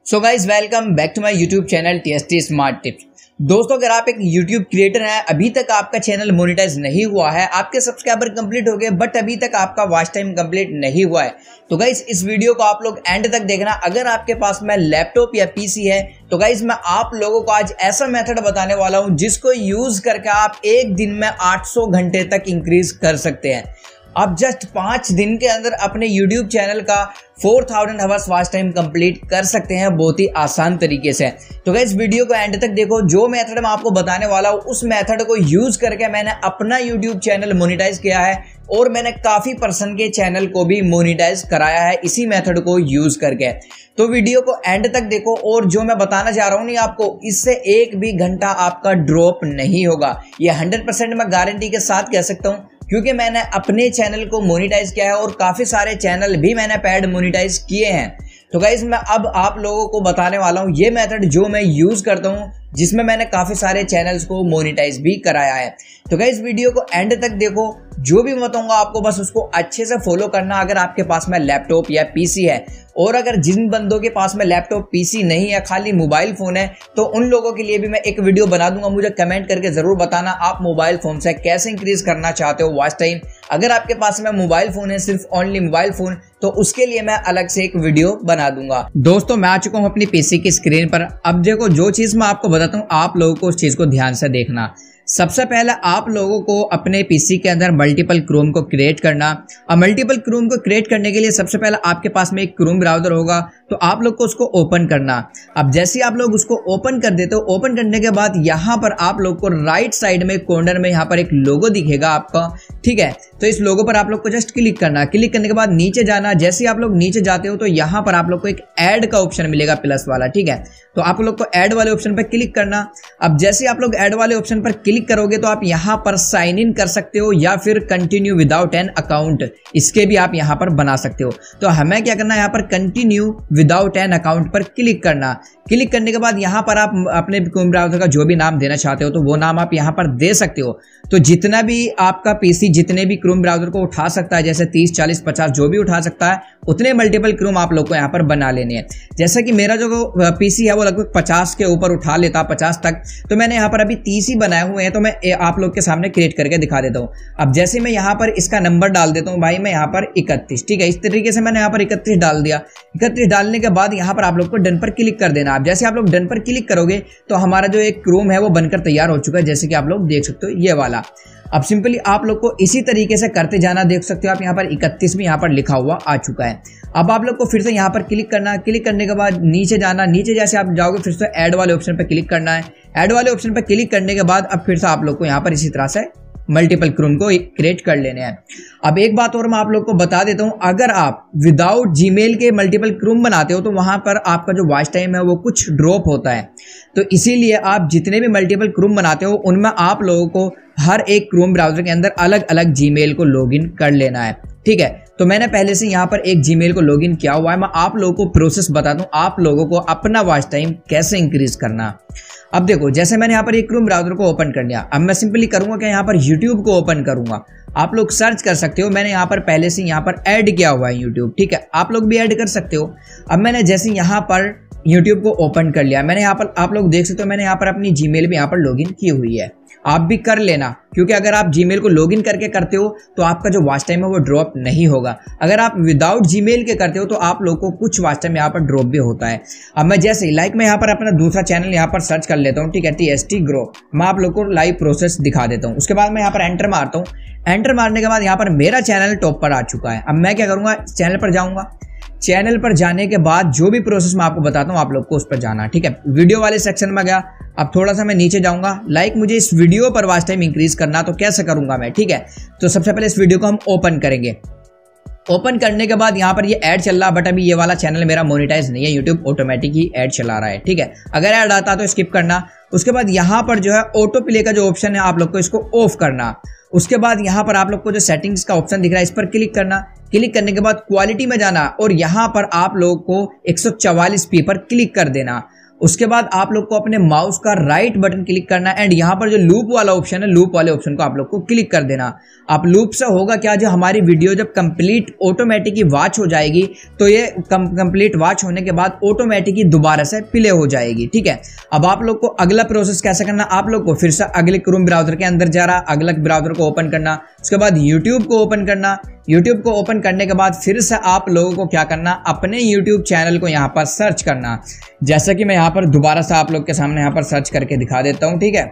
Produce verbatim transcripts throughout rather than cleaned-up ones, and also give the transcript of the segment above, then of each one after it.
So guys welcome back to my YouTube channel TST smart tips. दोस्तों, अगर आप एक यूट्यूब क्रिएटर हैं, अभी तक आपका चैनल मोनेटाइज नहीं हुआ है, आपके सब्सक्राइबर कंप्लीट हो गए बट अभी तक आपका वॉच टाइम कंप्लीट नहीं हुआ है, तो गाइज इस वीडियो को आप लोग एंड तक देखना। अगर आपके पास में लैपटॉप या पीसी है तो गाइज मैं आप लोगों को आज ऐसा मेथड बताने वाला हूं जिसको यूज करके आप एक दिन में आठ सौ घंटे तक इंक्रीज कर सकते हैं। आप जस्ट पांच दिन के अंदर अपने YouTube चैनल का four thousand hours watch time complete कर सकते हैं बहुत ही आसान तरीके से। तो गाइस वीडियो को एंड तक देखो। जो मेथड मैं आपको बताने वाला हूँ उस मेथड को यूज करके मैंने अपना YouTube चैनल मोनेटाइज किया है और मैंने काफी पर्सन के चैनल को भी मोनेटाइज कराया है इसी मेथड को यूज करके। तो वीडियो को एंड तक देखो और जो मैं बताना चाह रहा हूँ नहीं आपको, इससे एक भी घंटा आपका ड्रॉप नहीं होगा। ये हंड्रेड परसेंट मैं गारंटी के साथ कह सकता हूँ, क्योंकि मैंने अपने चैनल को मोनेटाइज किया है और काफी सारे चैनल भी मैंने पेड मोनेटाइज किए हैं। तो गाइज मैं अब आप लोगों को बताने वाला हूँ ये मेथड जो मैं यूज करता हूँ, जिसमें मैंने काफी सारे चैनल्स को मोनेटाइज भी कराया है। तो गाइज वीडियो को एंड तक देखो, जो भी बताऊंगा आपको बस उसको अच्छे से फॉलो करना। अगर आपके पास में लैपटॉप या पीसी है, और अगर जिन बंदों के पास में लैपटॉप पीसी नहीं है, खाली मोबाइल फोन है, तो उन लोगों के लिए भी मैं एक वीडियो बना दूंगा। मुझे कमेंट करके जरूर बताना आप मोबाइल फोन से कैसे इंक्रीज करना चाहते हो वॉच टाइम। अगर आपके पास में मोबाइल फोन है, सिर्फ ओनली मोबाइल फोन, तो उसके लिए मैं अलग से एक वीडियो बना दूंगा। दोस्तों, मैं आ चुका हूं अपनी पीसी की स्क्रीन पर। अब देखो, जो चीज मैं आपको बताता हूं आप लोगों को उस चीज को ध्यान से देखना। सबसे पहले आप लोगों को अपने पीसी के अंदर मल्टीपल क्रोम को क्रिएट करना। अब मल्टीपल क्रोम को क्रिएट करने के लिए सबसे पहले आपके पास में एक क्रोम ब्राउजर होगा, तो आप लोग को उसको ओपन करना। अब जैसे आप लोग उसको ओपन कर देते हो, ओपन करने के बाद यहाँ पर आप लोग को राइट साइड में कॉर्नर में यहाँ पर एक लोगो दिखेगा आपका, ठीक है। तो इस लोगो पर आप लोग को जस्ट क्लिक करना। क्लिक करने के बाद नीचे जाना। जैसे ही आप लोग नीचे जाते हो तो यहाँ पर आप लोग को एक ऐड का ऑप्शन मिलेगा, प्लस वाला, ठीक है। तो आप लोग को ऐड वाले ऑप्शन पर क्लिक करना। अब जैसे आप लोग ऐड वाले ऑप्शन पर क्लिक करोगे तो आप यहाँ पर साइन इन कर सकते हो या फिर कंटिन्यू विदाउट एन अकाउंट, इसके भी आप यहाँ पर बना सकते हो। तो हमें क्या करना है, यहाँ पर कंटिन्यू विदाउट एन अकाउंट पर क्लिक करना। क्लिक करने के बाद यहाँ पर आप अपने क्रोम ब्राउजर का जो भी नाम देना चाहते हो तो वो नाम आप यहाँ पर दे सकते हो। तो जितना भी आपका पीसी जितने भी क्रोम ब्राउजर को उठा सकता है, जैसे तीस चालीस पचास जो भी उठा सकता है, उतने मल्टीपल क्रोम आप लोग को यहाँ पर बना लेने हैं। जैसे कि मेरा जो पीसी है वो लगभग पचास के ऊपर उठा लेता, पचास तक, तो मैंने यहाँ पर अभी तीस ही बनाए हुए हैं। तो मैं आप लोग के सामने क्रिएट करके दिखा देता हूँ। अब जैसे मैं यहाँ पर इसका नंबर डाल देता हूँ, भाई मैं यहाँ पर इकतीस, ठीक है। इस तरीके से मैंने यहाँ पर इकतीस डाल दिया। इकतीस डालने के बाद यहाँ पर आप लोग को डन पर क्लिक कर देना। अब जैसे आप लोग डन पर क्लिक करोगे तो हमारा जो एक क्रोम है वो बनकर तैयार हो चुका है, जैसे कि आप लोग देख सकते हो ये वाला। अब सिंपली आप लोग को इसी तरीके से करते जाना। देख सकते हो आप यहाँ पर इकतीस भी यहाँ पर लिखा हुआ आ चुका है। अब आप लोग को फिर से यहाँ पर क्लिक करना। क्लिक करने के बाद नीचे जाना। नीचे जैसे आप जाओगे फिर से ऐड वाले ऑप्शन पर क्लिक करना है। ऐड वाले ऑप्शन पर क्लिक करने के बाद अब फिर से आप लोग को यहाँ पर इसी तरह से मल्टीपल क्रोम को क्रिएट कर लेने हैं। अब एक बात और मैं आप लोग को बता देता हूं, अगर आप विदाउट जीमेल के मल्टीपल क्रोम बनाते हो तो वहां पर आपका जो वॉच टाइम है वो कुछ ड्रॉप होता है। तो इसीलिए आप जितने भी मल्टीपल क्रोम बनाते हो उनमें आप लोगों को हर एक क्रोम ब्राउजर के अंदर अलग अलग जीमेल को लॉगिन कर लेना है, ठीक है। तो मैंने पहले से यहाँ पर एक जीमेल को लॉगिन किया हुआ है। मैं आप लोगों को प्रोसेस बताता हूँ आप लोगों को अपना वॉच टाइम कैसे इंक्रीज करना। अब देखो, जैसे मैंने यहाँ पर एक क्रोम ब्राउजर को ओपन कर लिया। अब मैं सिंपली करूंगा कि यहाँ पर YouTube को ओपन करूंगा। आप लोग सर्च कर सकते हो, मैंने यहाँ पर पहले से यहाँ पर ऐड किया हुआ है YouTube, ठीक है। आप लोग भी ऐड कर सकते हो। अब मैंने जैसे यहाँ पर YouTube को ओपन कर लिया, मैंने यहाँ पर आप लोग देख सकते हो मैंने यहाँ पर अपनी जीमेल भी यहाँ पर लॉगिन की हुई है। आप भी कर लेना, क्योंकि अगर आप जीमेल को लॉगिन करके करते हो तो आपका जो वॉच टाइम है वो ड्रॉप नहीं होगा। अगर आप विदाउट जीमेल के करते हो तो आप लोग को कुछ वॉच टाइम यहाँ पर ड्रॉप भी होता है। अब मैं जैसे लाइक मैं यहाँ पर अपना दूसरा चैनल यहाँ पर सर्च कर लेता हूँ, ठीक है, टीएसटी ग्रो। मैं आप लोग को लाइव प्रोसेस दिखा देता हूँ। उसके बाद मैं यहाँ पर एंटर मारता हूँ। एंटर मारने के बाद यहाँ पर मेरा चैनल टॉप पर आ चुका है। अब मैं क्या करूँगा, चैनल पर जाऊँगा। चैनल पर जाने के बाद जो भी प्रोसेस मैं आपको बताता हूँ आप लोग को उस पर जाना, ठीक है। वीडियो वाले सेक्शन में गया। अब थोड़ा सा मैं नीचे जाऊंगा। लाइक मुझे इस वीडियो पर वॉच टाइम इंक्रीज करना, तो कैसे करूंगा मैं, ठीक है। तो सबसे पहले इस वीडियो को हम ओपन करेंगे। ओपन करने के बाद यहाँ पर ये ऐड चल रहा, बट अभी ये वाला चैनल मेरा मोनेटाइज नहीं है, यूट्यूब ऑटोमेटिक ही ऐड चला रहा है, ठीक है। अगर ऐड आता तो स्किप करना। उसके बाद यहाँ पर जो है ऑटो प्ले का जो ऑप्शन है आप लोग को इसको ऑफ करना। उसके बाद यहाँ पर आप लोग को जो सेटिंग्स का ऑप्शन दिख रहा है इस पर क्लिक करना। क्लिक करने के बाद क्वालिटी में जाना और यहाँ पर आप लोगों को एक सौ चवालीस पी पर क्लिक कर देना। उसके बाद आप लोग को अपने माउस का राइट बटन क्लिक करना है एंड यहाँ पर जो लूप वाला ऑप्शन है, लूप वाले ऑप्शन को आप लोग को क्लिक कर देना। आप लूप से होगा क्या, जो हमारी वीडियो जब कंप्लीट ऑटोमेटिकली वॉच हो जाएगी तो ये कंप्लीट वॉच होने के बाद ऑटोमेटिकली दोबारा से प्ले हो जाएगी। ठीक है, अब आप लोग को अगला प्रोसेस कैसे करना, आप लोग को फिर से अगले क्रोम ब्राउजर के अंदर जा रहा, अगला ब्राउजर को ओपन करना, उसके बाद यूट्यूब को ओपन करना। यूट्यूब को ओपन करने के बाद फिर से आप लोगों को क्या करना, अपने यूट्यूब चैनल को यहाँ पर सर्च करना। जैसा कि मैं यहाँ पर दोबारा से आप लोग के सामने यहाँ पर सर्च करके दिखा देता हूँ। ठीक है,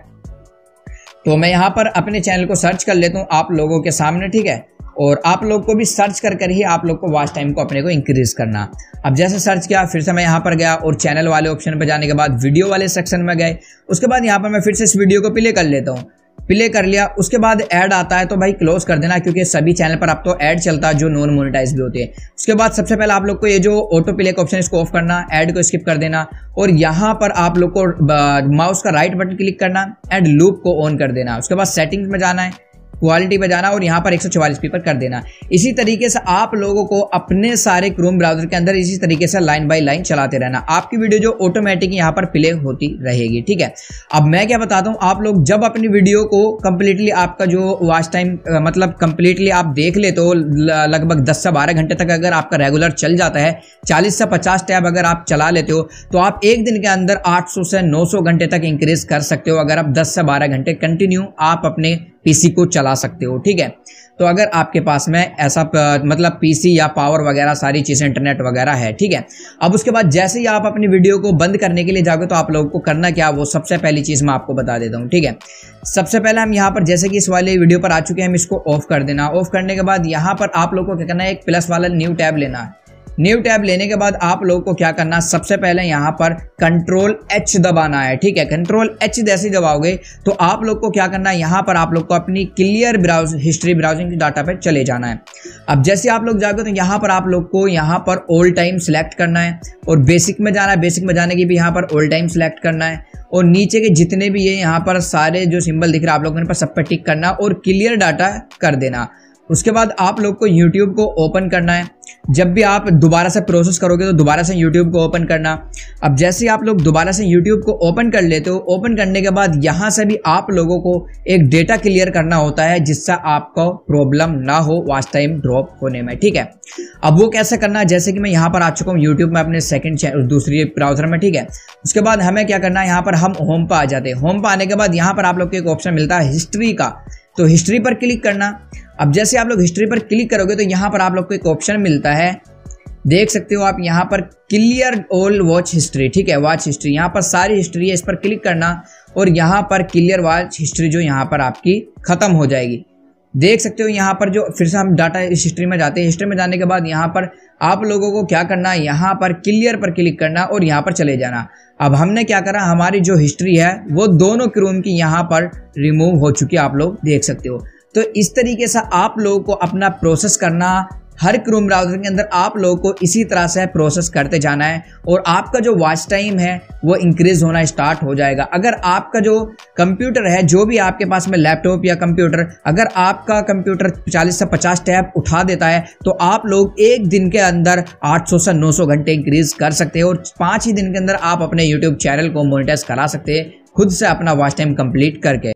तो मैं यहाँ पर अपने चैनल को सर्च कर लेता हूँ आप लोगों के सामने। ठीक है, और आप लोग को भी सर्च कर कर ही आप लोग को वॉच टाइम को अपने को इंक्रीज करना। अब जैसे सर्च किया, फिर से मैं यहाँ पर गया और चैनल वाले ऑप्शन पर जाने के बाद वीडियो वाले सेक्शन में गए। उसके बाद यहाँ पर मैं फिर से इस वीडियो को प्ले कर लेता हूँ। प्ले कर लिया, उसके बाद ऐड आता है तो भाई क्लोज कर देना, क्योंकि सभी चैनल पर अब तो ऐड चलता है जो नॉन मोनेटाइज भी होती है। उसके बाद सबसे पहले आप लोग को ये जो ऑटो प्ले का ऑप्शन है इसको ऑफ करना, ऐड को स्किप कर देना और यहाँ पर आप लोग को माउस का राइट बटन क्लिक करना एंड लूप को ऑन कर देना। उसके बाद सेटिंग्स में जाना है, क्वालिटी पे जाना और यहाँ पर एक सौ चौवालीस पी पर कर देना। इसी तरीके से आप लोगों को अपने सारे क्रोम ब्राउजर के अंदर इसी तरीके से लाइन बाय लाइन चलाते रहना, आपकी वीडियो जो ऑटोमेटिक यहाँ पर प्ले होती रहेगी। ठीक है, अब मैं क्या बताता हूँ, आप लोग जब अपनी वीडियो को कंप्लीटली आपका जो वॉच टाइम मतलब कंप्लीटली आप देख ले तो लगभग दस से बारह घंटे तक अगर आपका रेगुलर चल जाता है, चालीस से पचास टैब अगर आप चला लेते हो तो आप एक दिन के अंदर आठ सौ से नौ सौ घंटे तक इंक्रीज कर सकते हो, अगर आप दस से बारह घंटे कंटिन्यू आप अपने पीसी को चला सकते हो। ठीक है, तो अगर आपके पास में ऐसा मतलब पीसी या पावर वगैरह सारी चीजें इंटरनेट वगैरह है। ठीक है, अब उसके बाद जैसे ही आप अपनी वीडियो को बंद करने के लिए जाओगे तो आप लोगों को करना क्या, वो सबसे पहली चीज मैं आपको बता देता हूँ। ठीक है, सबसे पहले हम यहाँ पर जैसे कि इस वाले वीडियो पर आ चुके हैं, हम इसको ऑफ कर देना। ऑफ करने के बाद यहाँ पर आप लोग को क्या करना है, एक प्लस वाला न्यू टैब लेना है। न्यू टैब लेने के बाद आप लोगों को क्या करना, सबसे पहले यहाँ पर कंट्रोल एच दबाना है। ठीक है, कंट्रोल एच जैसे दबाओगे तो आप लोग को क्या करना है, यहाँ पर आप लोग को अपनी क्लियर ब्राउज हिस्ट्री ब्राउजिंग की डाटा पे चले जाना है। अब जैसे आप लोग जाओगे तो यहाँ पर आप लोग को यहाँ पर ऑल टाइम सिलेक्ट करना है और बेसिक में जाना है। बेसिक में जाने की भी यहाँ पर ऑल टाइम सिलेक्ट करना है और नीचे के जितने भी ये यहाँ पर सारे जो सिंबल दिख रहा है आप लोगों ने पर सब पर टिक करना और क्लियर डाटा कर देना। उसके बाद आप लोग को YouTube को ओपन करना है। जब भी आप दोबारा से प्रोसेस करोगे तो दोबारा से YouTube को ओपन करना। अब जैसे आप लोग दोबारा से YouTube को ओपन कर लेते हो, ओपन करने के बाद यहाँ से भी आप लोगों को एक डेटा क्लियर करना होता है जिससे आपको प्रॉब्लम ना हो वॉच टाइम ड्रॉप होने में। ठीक है, अब वो कैसे करना है, जैसे कि मैं यहाँ पर आ चुका हूँ यूट्यूब में अपने सेकंड दूसरी ब्राउजर में। ठीक है, उसके बाद हमें क्या करना है, यहाँ पर हम होम पर आ जाते हैं। होम पर आने के बाद यहाँ पर आप लोग को एक ऑप्शन मिलता है हिस्ट्री का, तो हिस्ट्री पर क्लिक करना। अब जैसे आप लोग हिस्ट्री पर क्लिक करोगे तो यहाँ पर आप लोग को एक ऑप्शन मिलता है, देख सकते हो आप यहाँ पर क्लियर ऑल वॉच हिस्ट्री। ठीक है, वॉच हिस्ट्री, यहाँ पर सारी हिस्ट्री है, इस पर क्लिक करना और यहाँ पर क्लियर वॉच हिस्ट्री जो यहाँ पर आपकी खत्म हो जाएगी। देख सकते हो यहाँ पर जो फिर से हम डाटा इस हिस्ट्री में जाते हैं। हिस्ट्री में जाने के बाद यहाँ पर आप लोगों को क्या करना है, यहाँ पर क्लियर पर क्लिक करना और यहाँ पर चले जाना। अब हमने क्या करा, हमारी जो हिस्ट्री है वो दोनों क्रोम की यहाँ पर रिमूव हो चुकी है, आप लोग देख सकते हो। तो इस तरीके से आप लोगों को अपना प्रोसेस करना, हर क्रोम ब्राउजर के अंदर आप लोगों को इसी तरह से प्रोसेस करते जाना है और आपका जो वॉच टाइम है वो इंक्रीज होना स्टार्ट हो जाएगा। अगर आपका जो कंप्यूटर है, जो भी आपके पास में लैपटॉप या कंप्यूटर, अगर आपका कंप्यूटर चालीस से पचास टैब उठा देता है तो आप लोग एक दिन के अंदर आठ सौ से नौ सौ घंटे इंक्रीज कर सकते हैं और पाँच ही दिन के अंदर आप अपने यूट्यूब चैनल को मोनेटाइज करा सकते हैं खुद से अपना वॉच टाइम कंप्लीट करके।